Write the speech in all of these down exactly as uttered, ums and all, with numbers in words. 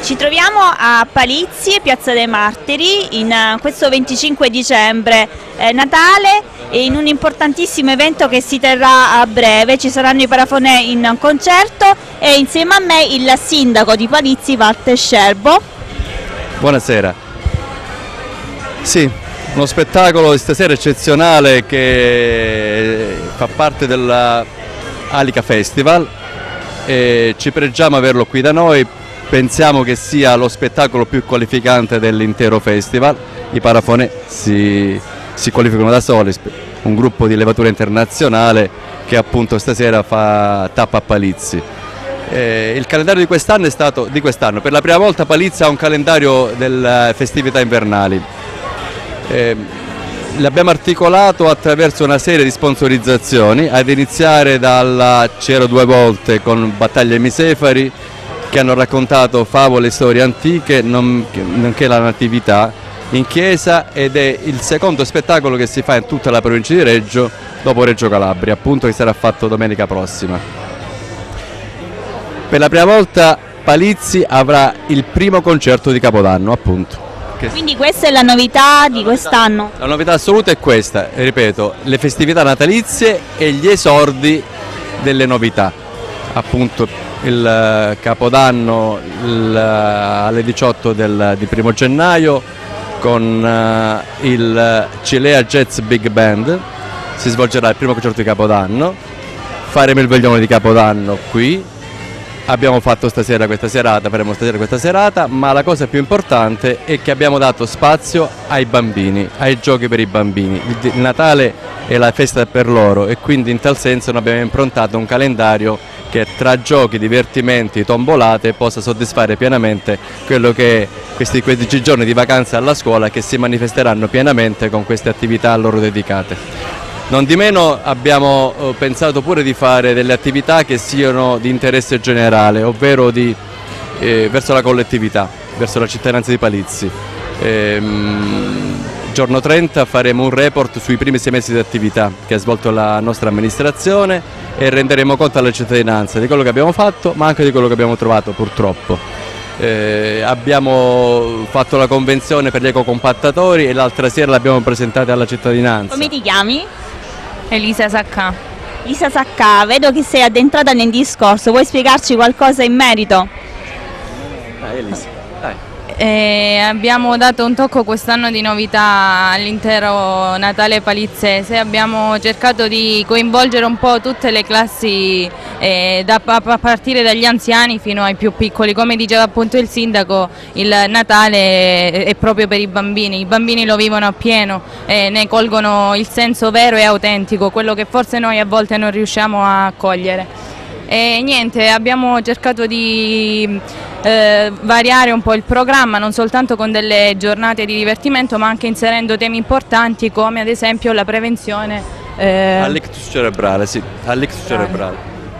Ci troviamo a Palizzi, Piazza dei Martiri, in uh, questo venticinque dicembre, eh, Natale, e in un importantissimo evento che si terrà a breve. Ci saranno i Parafonè in concerto e insieme a me il sindaco di Palizzi, Walter Scerbo. Buonasera. Sì, uno spettacolo di stasera eccezionale che fa parte della Alica Festival e ci pregiamo averlo qui da noi. Pensiamo che sia lo spettacolo più qualificante dell'intero festival. I Parafonè si, si qualificano da soli, un gruppo di levatura internazionale che appunto stasera fa tappa a Palizzi. Eh, il calendario di quest'anno è stato di quest'anno. Per la prima volta Palizzi ha un calendario delle festività invernali. Eh, l'abbiamo articolato attraverso una serie di sponsorizzazioni, ad iniziare dalla C'ero due volte con Battaglia ai Misefari, che hanno raccontato favole e storie antiche, nonché la natività in chiesa, ed è il secondo spettacolo che si fa in tutta la provincia di Reggio, dopo Reggio Calabria, appunto, che sarà fatto domenica prossima. Per la prima volta Palizzi avrà il primo concerto di Capodanno, appunto. Quindi questa è la novità di quest'anno? La novità assoluta è questa, ripeto, le festività natalizie e gli esordi delle novità, appunto. Il Capodanno il, alle diciotto del, di primo gennaio con uh, il Cilea Jazz Big Band, si svolgerà il primo concerto di Capodanno, faremo il veglione di Capodanno qui, abbiamo fatto stasera questa serata, faremo stasera questa serata, ma la cosa più importante è che abbiamo dato spazio ai bambini, ai giochi per i bambini. Il, il Natale è la festa per loro e quindi in tal senso noi abbiamo improntato un calendario che tra giochi, divertimenti e tombolate possa soddisfare pienamente quello che è questi quindici giorni di vacanza alla scuola, che si manifesteranno pienamente con queste attività a loro dedicate. Non di meno abbiamo pensato pure di fare delle attività che siano di interesse generale, ovvero di, eh, verso la collettività, verso la cittadinanza di Palizzi. Ehm, giorno trenta faremo un report sui primi sei mesi di attività che ha svolto la nostra amministrazione e renderemo conto alla cittadinanza di quello che abbiamo fatto, ma anche di quello che abbiamo trovato purtroppo. Eh, abbiamo fatto la convenzione per gli ecocompattatori e l'altra sera l'abbiamo presentata alla cittadinanza. Come ti chiami? Elisa Sacca. Elisa Sacca, vedo che sei addentrata nel discorso, vuoi spiegarci qualcosa in merito? Dai Elisa, dai. Eh, abbiamo dato un tocco quest'anno di novità all'intero Natale palizzese, abbiamo cercato di coinvolgere un po' tutte le classi, eh, da, a partire dagli anziani fino ai più piccoli. Come diceva appunto il sindaco, il Natale è, è proprio per i bambini, i bambini lo vivono appieno e ne colgono il senso vero e autentico, quello che forse noi a volte non riusciamo a cogliere. E niente, abbiamo cercato di eh, variare un po' il programma, non soltanto con delle giornate di divertimento, ma anche inserendo temi importanti come ad esempio la prevenzione eh... all'ictus cerebrale, sì, all'ictus cerebrale.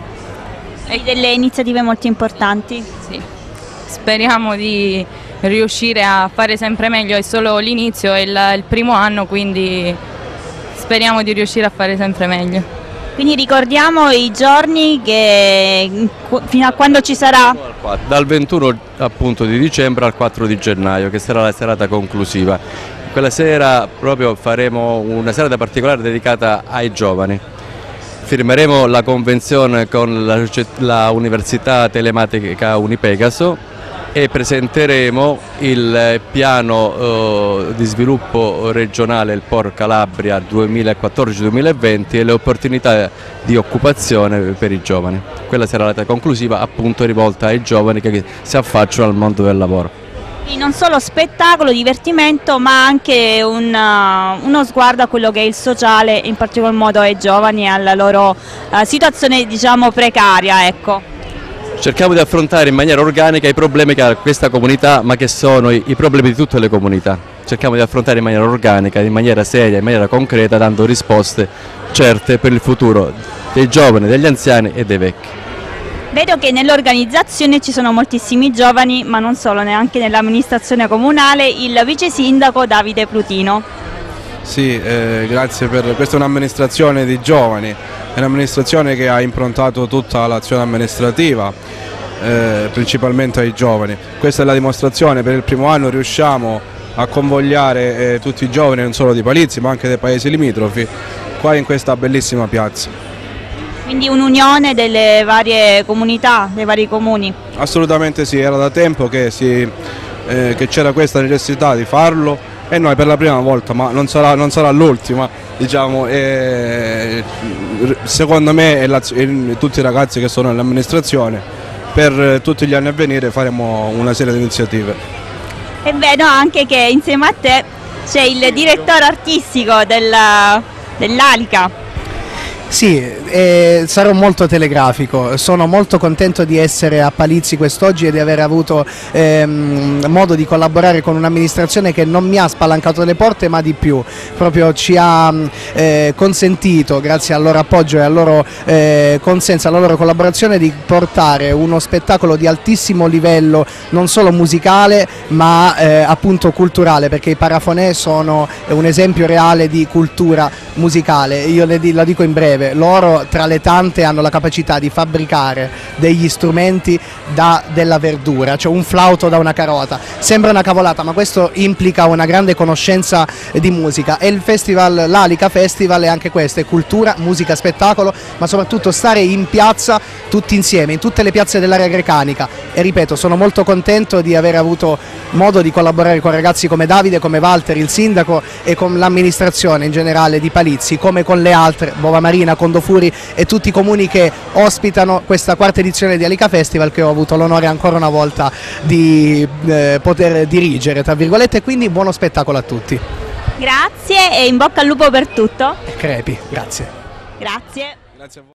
E delle iniziative molto importanti? Sì, speriamo di riuscire a fare sempre meglio, è solo l'inizio, è il, il primo anno, quindi speriamo di riuscire a fare sempre meglio. Quindi ricordiamo i giorni che fino a quando ci sarà? Dal ventuno appunto di dicembre al quattro di gennaio, che sarà la serata conclusiva. Quella sera proprio faremo una serata particolare dedicata ai giovani. Firmeremo la convenzione con la, la Università Telematica Unipegaso e presenteremo il piano eh, di sviluppo regionale, il P O R Calabria duemilaquattordici duemilaventi, e le opportunità di occupazione per i giovani. Quella sarà la conclusiva, appunto rivolta ai giovani che si affacciano al mondo del lavoro. Quindi non solo spettacolo, divertimento, ma anche un, uh, uno sguardo a quello che è il sociale, in particolar modo ai giovani e alla loro uh, situazione, diciamo, precaria, ecco. Cerchiamo di affrontare in maniera organica i problemi che ha questa comunità, ma che sono i, i problemi di tutte le comunità. Cerchiamo di affrontare in maniera organica, in maniera seria, in maniera concreta, dando risposte certe per il futuro dei giovani, degli anziani e dei vecchi. Vedo che nell'organizzazione ci sono moltissimi giovani, ma non solo, neanche nell'amministrazione comunale, il vice sindaco Davide Plutino. Sì, eh, grazie per questa è un'amministrazione di giovani, è un'amministrazione che ha improntato tutta l'azione amministrativa eh, principalmente ai giovani. Questa è la dimostrazione: per il primo anno riusciamo a convogliare eh, tutti i giovani, non solo di Palizzi ma anche dei paesi limitrofi, qua in questa bellissima piazza. Quindi un'unione delle varie comunità, dei vari comuni? Assolutamente sì, era da tempo che, si, eh, che c'era questa necessità di farlo e noi per la prima volta, ma non sarà, non sarà l'ultima, diciamo, eh, secondo me e, la, e tutti i ragazzi che sono nell'amministrazione, per tutti gli anni a venire faremo una serie di iniziative. E vedo anche che insieme a te c'è il direttore artistico dell'Alica. Sì, eh, sarò molto telegrafico, sono molto contento di essere a Palizzi quest'oggi e di aver avuto ehm, modo di collaborare con un'amministrazione che non mi ha spalancato le porte ma di più, proprio ci ha eh, consentito, grazie al loro appoggio e al loro eh, consenso, alla loro collaborazione, di portare uno spettacolo di altissimo livello, non solo musicale ma eh, appunto culturale, perché i Parafonè sono un esempio reale di cultura musicale. Io le, la dico in breve: loro tra le tante hanno la capacità di fabbricare degli strumenti da della verdura, cioè un flauto da una carota. Sembra una cavolata, ma questo implica una grande conoscenza di musica, e il festival, l'Alica Festival, è anche questo, è cultura, musica, spettacolo, ma soprattutto stare in piazza tutti insieme, in tutte le piazze dell'area grecanica. E ripeto, sono molto contento di aver avuto modo di collaborare con ragazzi come Davide, come Walter, il sindaco, e con l'amministrazione in generale di Palizzi, come con le altre, Bova Marina, Condofuri e tutti i comuni che ospitano questa quarta edizione di Alica Festival, che ho avuto l'onore ancora una volta di eh, poter dirigere, tra virgolette. Quindi buono spettacolo a tutti. Grazie e in bocca al lupo per tutto. Crepi, grazie. Grazie. Grazie a voi.